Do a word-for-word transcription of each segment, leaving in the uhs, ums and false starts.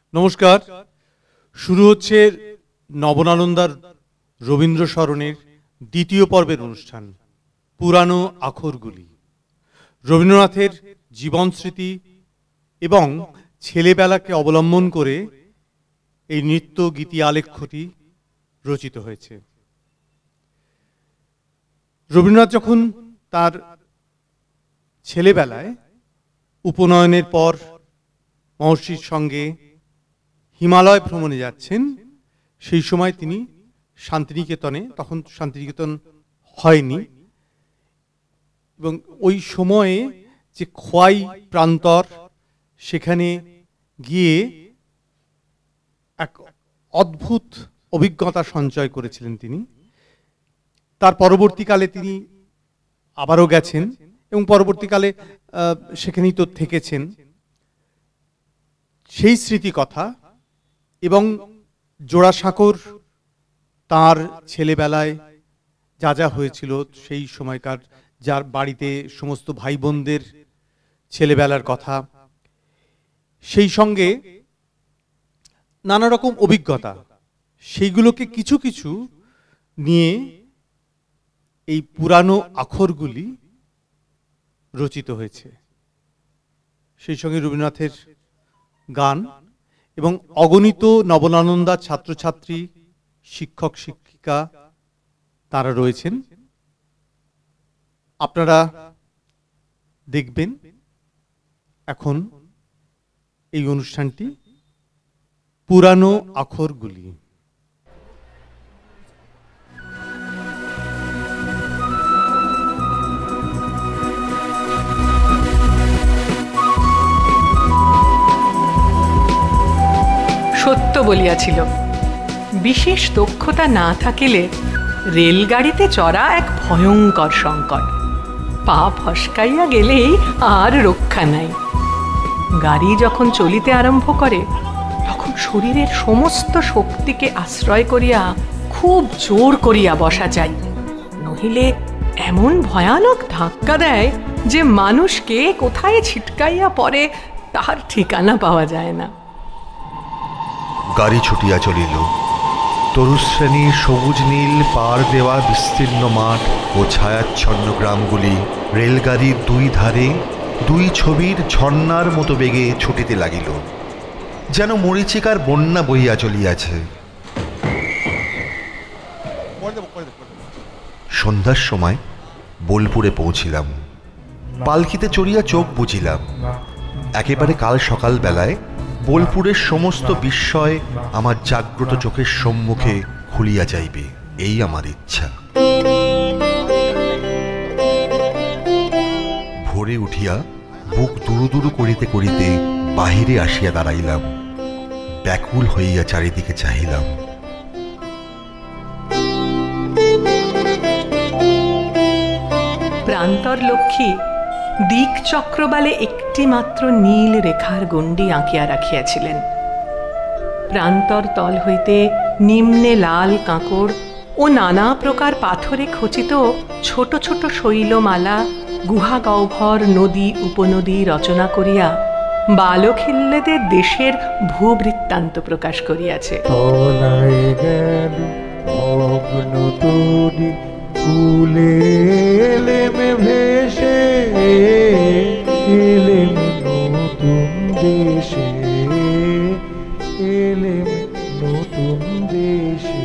নমস্কার। শুরু হচ্ছে নবনানন্দার রবীন্দ্র স্মরণের দ্বিতীয় পর্বের অনুষ্ঠান পুরানো আখরগুলি। রবীন্দ্রনাথের জীবন স্মৃতি এবং ছেলেবেলাকে অবলম্বন করে এই নৃত্য গীতি আলেখ্যটি রচিত হয়েছে। রবীন্দ্রনাথ যখন তার ছেলেবেলায় উপনয়নের পর মহর্ষির সঙ্গে হিমালয় ভ্রমণে যাচ্ছেন, সেই সময় তিনি শান্তিনিকেতনে, তখন শান্তিনিকেতন হয়নি, এবং ওই সময়ে যে খোয়াই প্রান্তর, সেখানে গিয়ে এক অদ্ভুত অভিজ্ঞতা সঞ্চয় করেছিলেন তিনি। তার পরবর্তীকালে তিনি আবারও গেছেন এবং পরবর্তীকালে সেখানেই তো থেকেছেন। সেই স্মৃতি কথা এবং জোড়াসাঁকোর তার ছেলেবেলায় যা যা হয়েছিল সেই সময়কার, যার বাড়িতে সমস্ত ভাই বোনদের ছেলেবেলার কথা, সেই সঙ্গে নানা রকম অভিজ্ঞতা, সেইগুলোকে কিছু কিছু নিয়ে এই পুরানো আখরগুলি রচিত হয়েছে। সেই সঙ্গে রবীন্দ্রনাথের গান এবং অগণিত নবনানন্দা ছাত্রছাত্রী, শিক্ষক শিক্ষিকা তারা রয়েছেন। আপনারা দেখবেন এখন এই অনুষ্ঠানটি পুরানো আখরগুলি। সত্য বলিয়াছিল, বিশেষ দক্ষতা না থাকিলে রেলগাড়িতে চড়া এক ভয়ঙ্কর সংকট। পা ফসকাইয়া গেলেই আর রক্ষা নাই। গাড়ি যখন চলিতে আরম্ভ করে তখন শরীরের সমস্ত শক্তিকে আশ্রয় করিয়া খুব জোর করিয়া বসা যায়, নহিলে এমন ভয়ানক ধাক্কা দেয় যে মানুষকে কোথায় ছিটকাইয়া পড়ে তাহার ঠিকানা পাওয়া যায় না। গাড়ি ছুটিয়া চলিল। তরুশ্রেণীর সবুজ নীল পার দেওয়া বিস্তীর্ণ মাঠ ও ছায়াচ্ছন্ন গ্রামগুলি রেলগাড়ির দুই ধারে দুই ছবির ঝর্ণার মতো বেগে ছুটিতে লাগিল, যেন মরীচিকার বন্যা বহিয়া চলিয়াছে। সন্ধ্যার সময় বোলপুরে পৌঁছিলাম। পালকিতে চড়িয়া চোখ বুঝিলাম, একেবারে কাল সকাল বেলায় বোলপুরের সমস্ত বিস্ময় আমার জাগ্রত চোখের সম্মুখে খুলিয়া যাইবে, এই আমার ইচ্ছা। ভোরে উঠিয়া বুক দুরু দুরু করিতে করিতে বাহিরে আসিয়া দাঁড়াইলাম, ব্যাকুল হইয়া চারিদিকে চাহিলাম। প্রান্তর লক্ষ্মী দিক চক্রবালে একটি মাত্র নীল রেখার গণ্ডি আঁকিয়া রাখিয়াছিলেন। প্রান্তর তল হইতে নিম্নে লাল কাঁকড় ও নানা প্রকার পাথরে খচিত ছোট ছোট শৈলমালা গুহা গহ্বর নদী উপনদী রচনা করিয়া বালখিল্যেদের দেশের ভূবৃত্তান্ত প্রকাশ করিয়াছে। ফুলে এলেমে ভেসে এলেম নতুন দেশে, এলেম নতুন দেশে।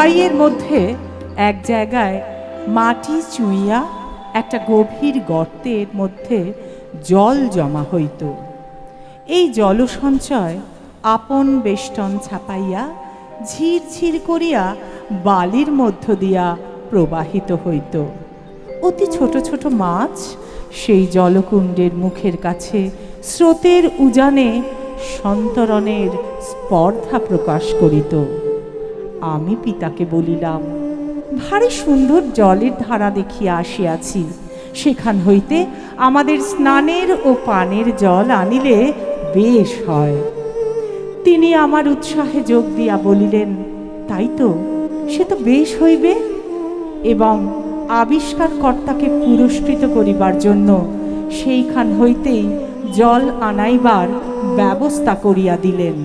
খোয়াইয়ের মধ্যে এক জায়গায় মাটি চুইয়া একটা গভীর গর্তের মধ্যে জল জমা হইত। এই জলসঞ্চয় আপন বেষ্টন ছাপাইয়া ঝিরঝির করিয়া বালির মধ্য দিয়া প্রবাহিত হইত। অতি ছোট ছোট মাছ সেই জলকুণ্ডের মুখের কাছে স্রোতের উজানে সন্তরণের স্পর্ধা প্রকাশ করিত। আমি পিতাকে বলিলাম, ভারী সুন্দর জলের ধারা দেখিয়া আসিয়াছি, সেখান হইতে আমাদের স্নানের ও পানের জল আনিলে বেশ হয়। তিনি আমার উৎসাহে যোগ দিয়া বলিলেন, তাই তো, সে তো বেশ হইবে, এবং আবিষ্কারকর্তাকে পুরস্কৃত করিবার জন্য সেইখান হইতেই জল আনাইবার ব্যবস্থা করিয়া দিলেন।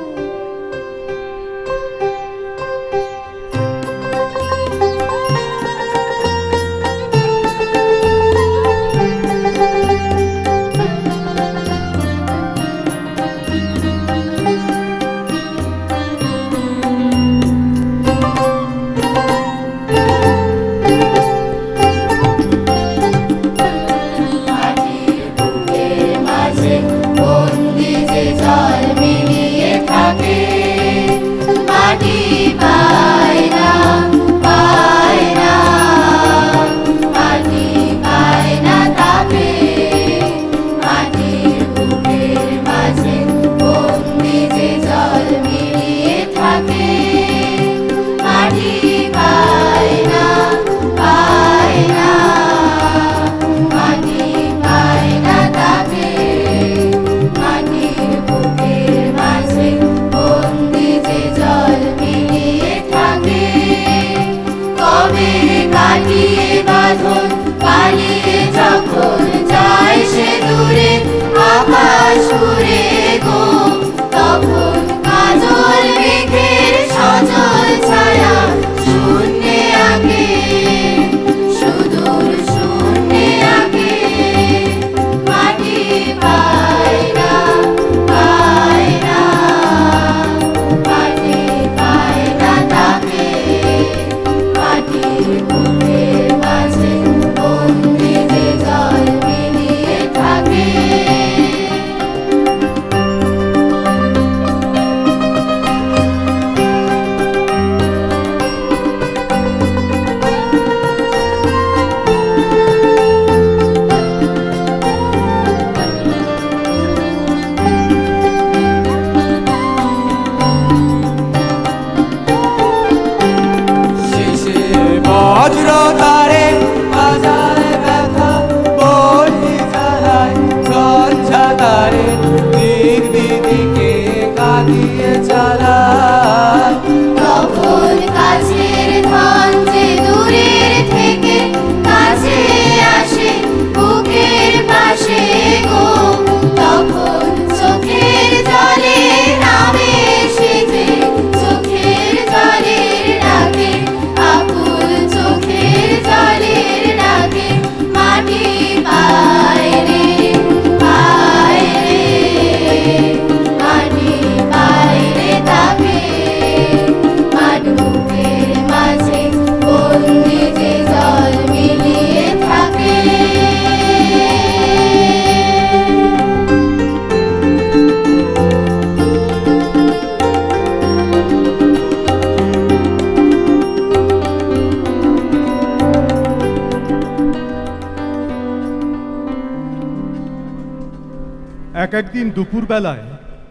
এক একদিন দুপুর বেলায়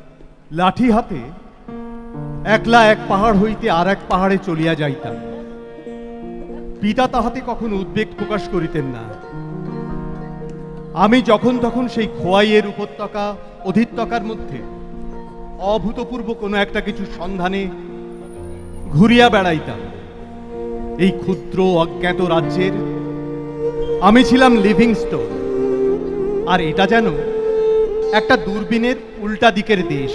লাঠি হাতে একলা এক পাহাড় হইতে আর এক পাহাড়ে চলিয়া যাইতাম। পিতা তাহাতে কখনো উদ্বেগ প্রকাশ করিতেন না। আমি যখন তখন সেই খোয়াইয়ের উপত্যকা অধিত্যকার মধ্যে অভূতপূর্ব কোনো একটা কিছু সন্ধানে ঘুরিয়া বেড়াইতাম। এই ক্ষুদ্র অজ্ঞাত রাজ্যের আমি ছিলাম লিভিংস্টোন, আর এটা যেন একটা দূরবীনের উল্টা দিকের দেশ।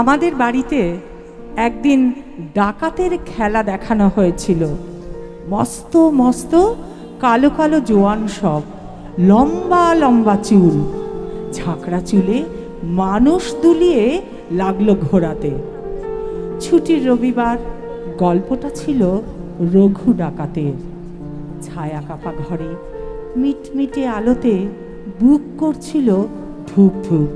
আমাদের বাড়িতে একদিন ডাকাতের খেলা দেখানো হয়েছিল। মস্ত মস্ত কালো কালো জোয়ান সব, লম্বা লম্বা চুল, ঝাঁকড়া চুলে মানুষ দুলিয়ে লাগলো ঘোরাতে। ছুটির রবিবার, গল্পটা ছিল রঘু ডাকাতের। ছায়া কাপা ঘরে মিটমিটে আলোতে বুক করছিল ধুক ধুক।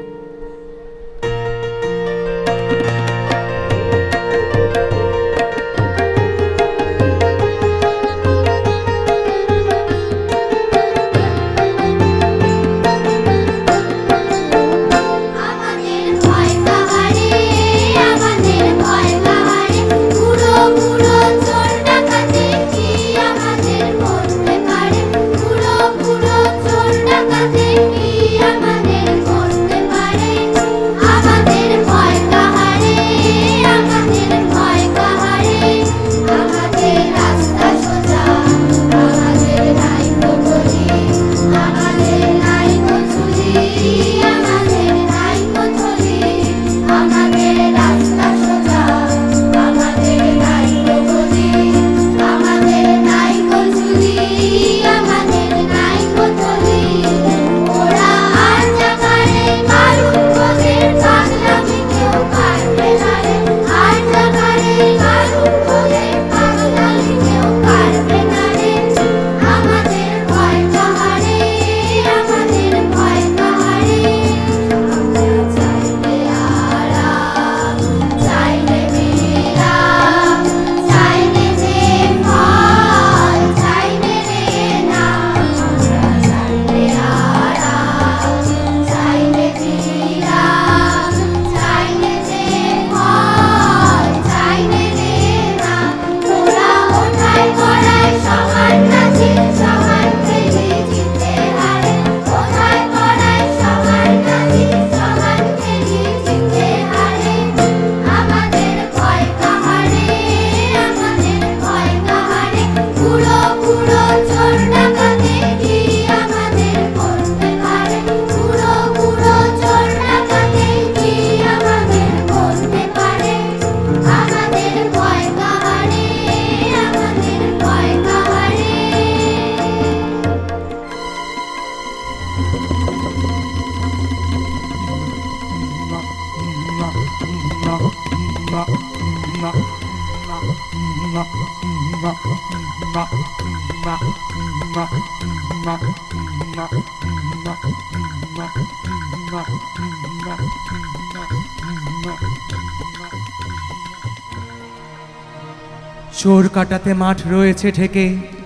চোর কাটাতে মাঠ রয়েছে ঠেকে,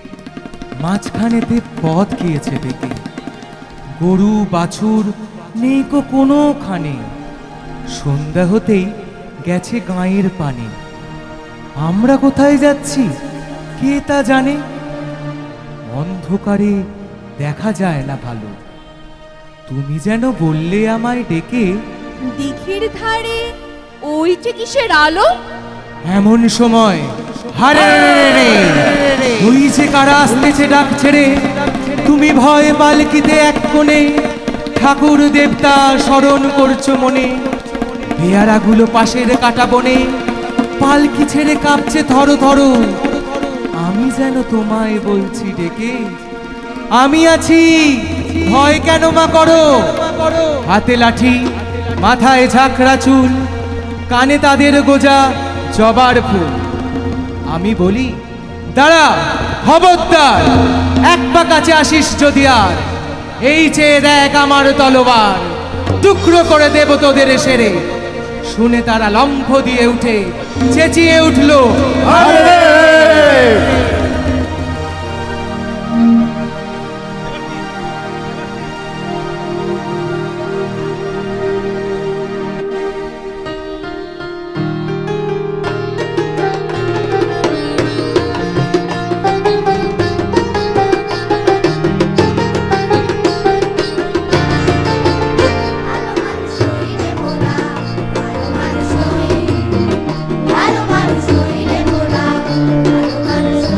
মাঝখানেতে পথ গিয়েছে বেঁকে। গরু বাছুর নেই কো কোনোখানে, সন্ধ্যা হতেই গেছে গাঁয়ের পানে। আমরা কোথায় যাচ্ছি কে তা জানে, অন্ধকারে দেখা যায় না ভালো। তুমি যেন বললে আমায় ডেকে, দিঘির ধারে ওইটা কিসের আলো? এমন সময় হারে ওই যে কারা আসতেছে ডাক ছেড়ে। তুমি ভয়ে পালকিতে এক কোণে, ঠাকুর দেবতা স্মরণ করছো মনে। পেয়ারাগুলো পাশের কাটা বনে, পালকি ছেড়ে কাঁপছে ধরো ধরো। আমি যেন তোমায় বলছি ডেকে, আমি আছি ভয় কেন মা করো। হাতে লাঠি, মাথায় ঝাঁকড়া চুল, কানে তাদের গোজা জবার ফুল। আমি বলি দাঁড়া খবরদার, এক পা কাছে আসিস যদি আর। এই চেয়ে দেখ আমার তলোয়ার, টুকরো করে দেব তোদের সেরে। শুনে তারা লম্ফ দিয়ে উঠে চেঁচিয়ে উঠলো, আরে! ভালো মানুষ হইলে মোরা, ভালো মানুষ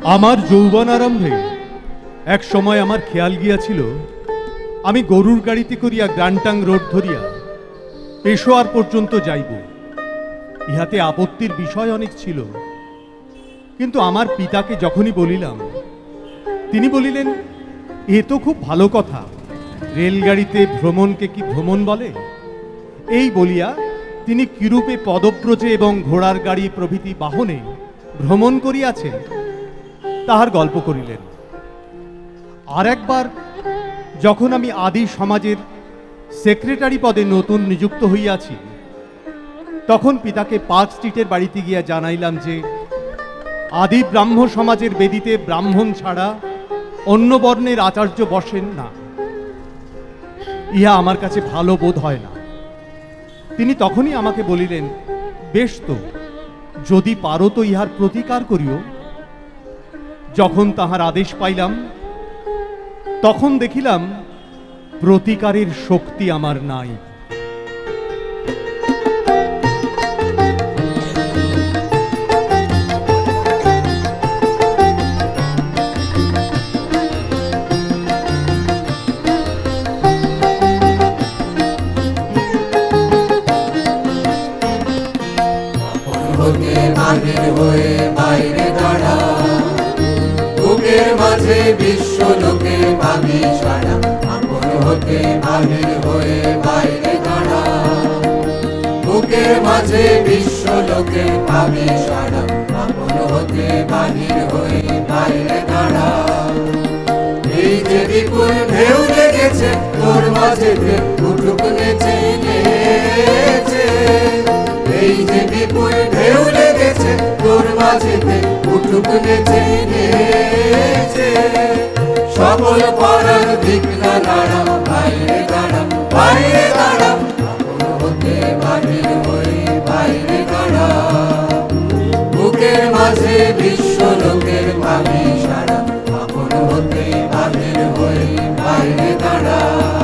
আমার যৌবন আরম্ভে এক সময় আমার খেয়াল গিয়াছিল আমি গরুর গাড়িতে করিয়া গ্রান্টাং রোড ধরিয়া পেশোয়ার পর্যন্ত যাইব। ইহাতে আপত্তির বিষয় অনেক ছিল, কিন্তু আমার পিতাকে যখনই বলিলাম, তিনি বলিলেন, এ তো খুব ভালো কথা, রেলগাড়িতে ভ্রমণকে কি ভ্রমণ বলে? এই বলিয়া তিনি কিরূপে পদব্রজে এবং ঘোড়ার গাড়ি প্রভৃতি বাহনে ভ্রমণ করিয়াছেন তাহার গল্প করিলেন। আর একবার যখন আমি আদি সমাজের সেক্রেটারি পদে নতুন নিযুক্ত হইয়াছি, তখন পিতাকে পার্ক স্ট্রিটের বাড়িতে গিয়া জানাইলাম যে আদি ব্রাহ্ম সমাজের বেদিতে ব্রাহ্মণ ছাড়া অন্য বর্ণের আচার্য বসেন না। ইহা আমার কাছে ভালো বোধ হয় না। তিনি তখনই আমাকে বলিলেন, বেশ তো, যদি পারো তো ইহার প্রতিকার করিও। যখন তাহার আদেশ পাইলাম, তখন দেখিলাম প্রতিকারের শক্তি আমার নাই। বিশ্ব লোকে ভাবি সারা, আপন হতে বাহির হয়ে বাইরে দাঁড়া। বুকের মাঝে বিশ্ব লোকে ভাবি সারা, আপন হতে বাহির হয়ে বাইরে দাঁড়া। এই যে বিপুল ঢেউ লেগেছে তোর মাঝে, উঠুক নেচে নেচে। এই যে বিপুল ঢেউ লেগেছে তোর মাঝে, উঠুক নেচে নেচে। সকল পরার দিক না দাঁড়া, বাইরে দাঁড়া, বাইরে দাঁড়া, আপন হতে বাহির হয়ে বাইরে দাঁড়া। বুকের মাঝে বিশ্ব লোকের ভাবি সারা, আপন হতে বাহির হয়ে বাইরে দাঁড়া।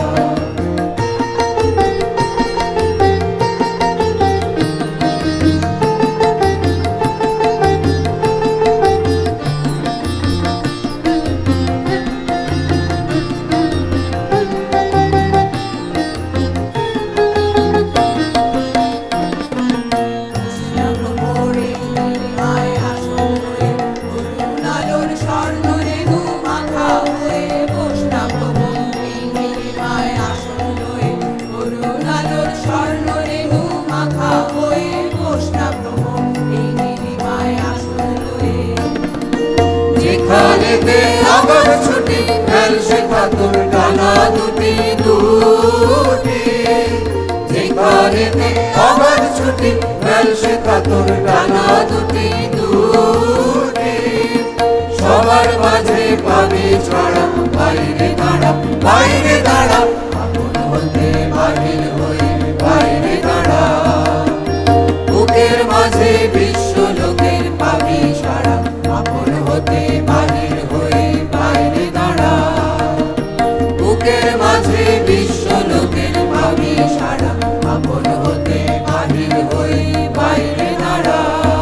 সবার মাঝে পাবি ছড়া, বাইরে দাঁড়া, বাইরে দাঁড়া, আপন হতে বাহির হয়ে বাইরে দাঁড়া। বুকের মাঝে বিশ্ব লোকের পাবি সারা, আপন হতে বাহির হয়ে বাইরে দাঁড়া। বুকের মাঝে বিশ্ব লোকের পাবি সারা, আপন হতে বাহির হয়ে বাইরে দাঁড়া।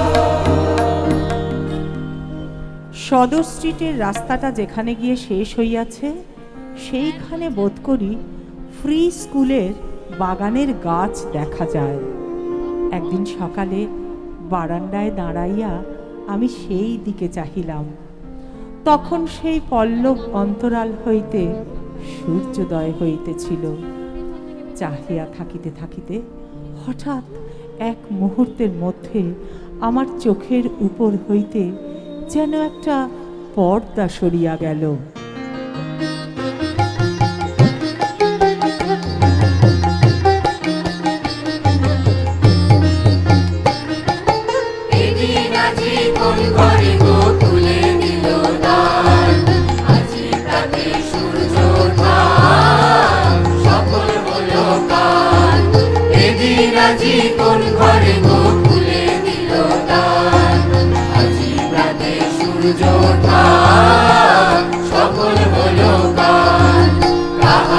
সদর স্ট্রিটের রাস্তাটা যেখানে গিয়ে শেষ হইয়াছে, সেইখানে বোধ করি ফ্রি স্কুলের বাগানের গাছ দেখা যায়। একদিন সকালে বারান্দায় দাঁড়াইয়া আমি সেই দিকে চাহিলাম। তখন সেই পল্লব অন্তরাল হইতে সূর্যোদয় হইতেছিল। চাহিয়া থাকিতে থাকিতে হঠাৎ এক মুহূর্তের মধ্যে আমার চোখের উপর হইতে যেন একটা পর্দা সরিয়া গেল। কোন ঘরে গো খুলে দিল দ্বার, আজি প্রাতে সূর্য ওঠা, সব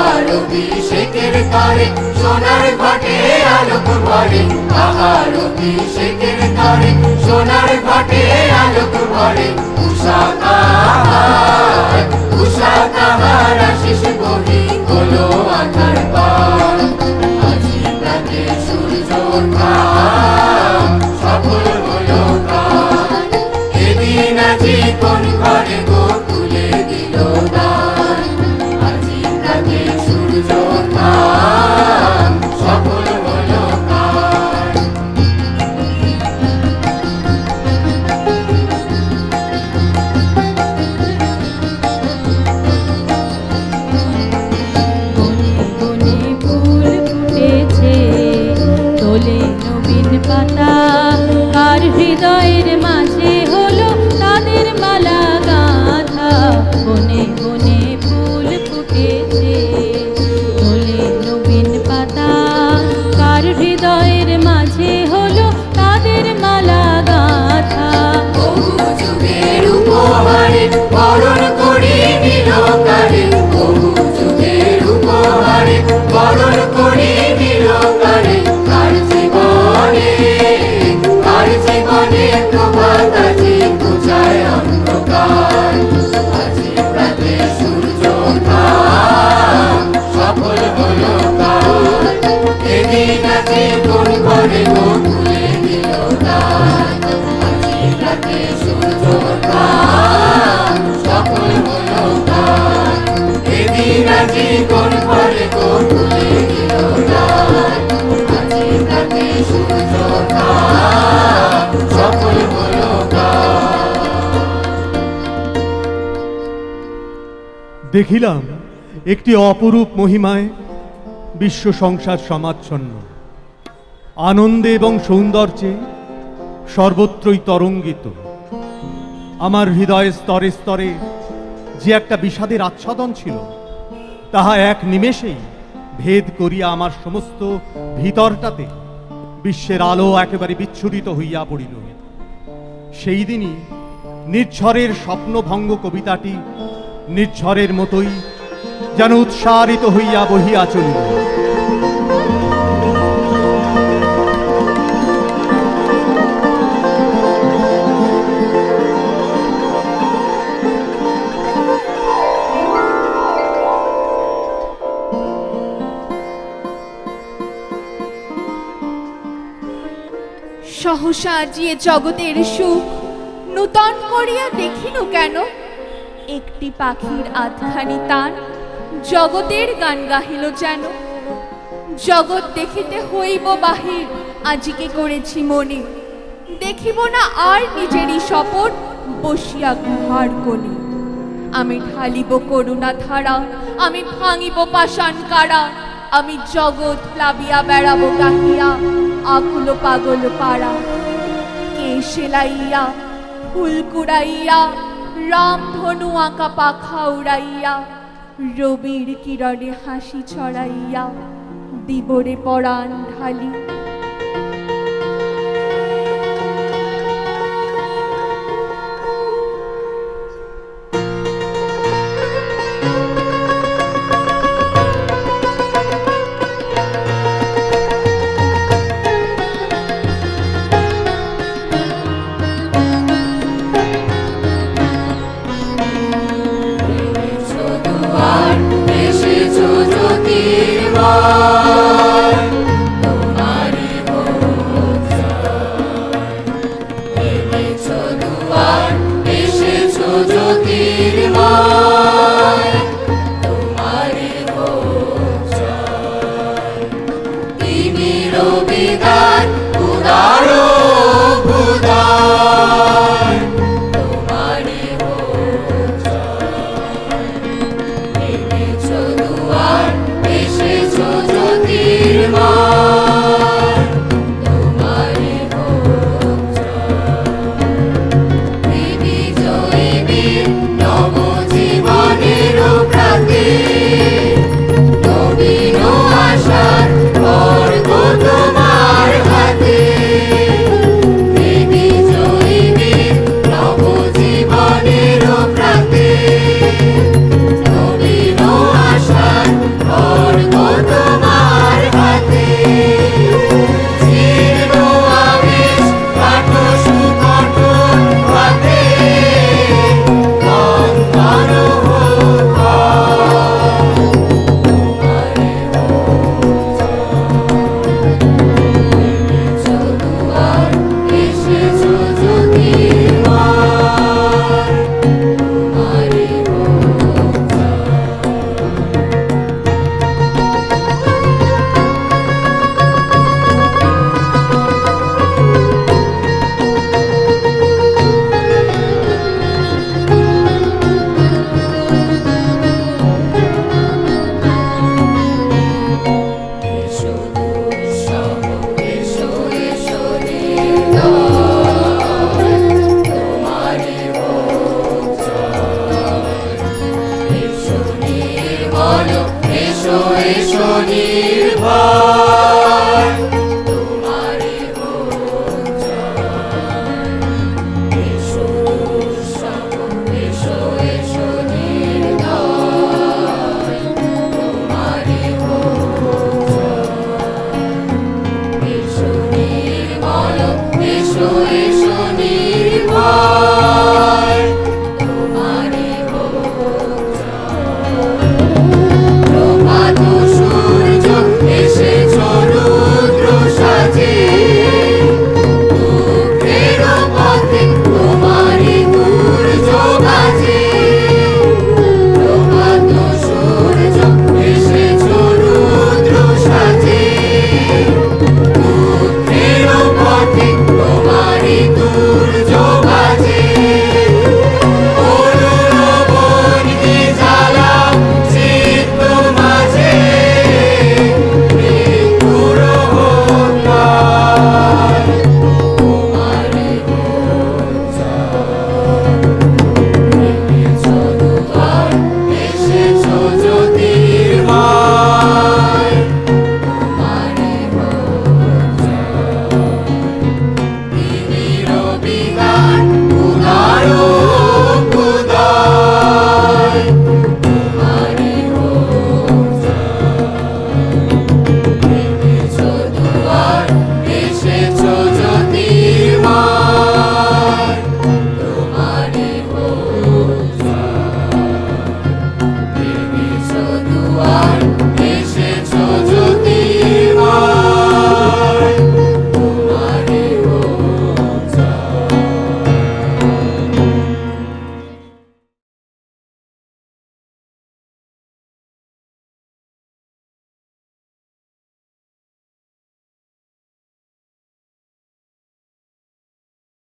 তাহার অভিষেকের তরে সোনার ঘটে আলোক ভরে, তাহার অভিষেকের তরে সোনার ঘটে আলোক ভরে। উষা তাহার উষা তাহার আশিস বহি হলো আধার পার, আজি তাকে সূর্য ওঠা সফল হলো কার। এদিন আজি কোন ঘরে গোকুলে দিল দান, আজি তাকে সূর্য ওঠা সফল হলো কার। বনে বনে ফুল ফুটেছে, তোলে নবীন পাতা, কার হৃদয়ের মাঝে হলো তাদের মালা গাঁথা। বনে বনে ফুল ফুটেছে, তোলে নবীন পাতা, কার হৃদয়ের মাঝে হলো তাদের মালা গাঁথা। বহু যুগের উপহারে বরণ করি নিল কারে, বহু যুগের উপহারে বরণ করি নিল কারে। কার জীবনে কার জীবনে প্রভাত আজি ঘুচায় অন্ধকার, আজি প্রাতে সূর্য ওঠা সফল হলো কার। এদিন আজি কোন ঘরে গোকুলে দিল দান, আজি প্রাতে সূর্য ওঠা সফল হলো কার। এদিন আজি কোন ঘরে গোকুলে দিল দান, আজি প্রাতে সূর্য ওঠা সফল হলো কার। দেখিলাম একটি অপরূপ মহিমায় বিশ্ব সংসার সমাচ্ছন্ন, আনন্দে এবং সৌন্দর্যে সর্বত্রই তরঙ্গিত। আমার হৃদয়ে স্তরে স্তরে যে একটা বিষাদের আচ্ছাদন ছিল, তাহা এক নিমেষেই ভেদ করিয়া আমার সমস্ত ভিতরটাতে বিশ্বের আলো একেবারে বিচ্ছুরিত হইয়া পড়িল। সেই দিনই নির্ঝরের স্বপ্নভঙ্গ কবিতাটি নির্ঝরের মতোই যেন উৎসারিত হইয়া বহিয়া চলিল। সহসা আজিয়ে জগতের সুখ নূতন করিয়া দেখিনু কেন? একটি পাখির আধখানি তান জগতের গান গাহিল যেন। জগৎ দেখিতে হইব বাহির, আজিকে করেছি মনে, দেখিব না আর নিজেরই শপথ বসিয়া গুহার কোণে। আমি ঢালিব করুণা ধারা, আমি ভাঙিব পাষাণ কারা, আমি জগৎ প্লাবিয়া বেড়াবো গাহিয়া আকুল পাগল পাড়া। কে সেলাইয়া ফুল কুড়াইয়া, রামধনু আঁকা পাখা উড়াইয়া, রবির কিরণে হাসি ছড়াইয়া দিবরে পরাণ ঢালি। নবীন আশার বর্গ তোমার এসো নির্ভয়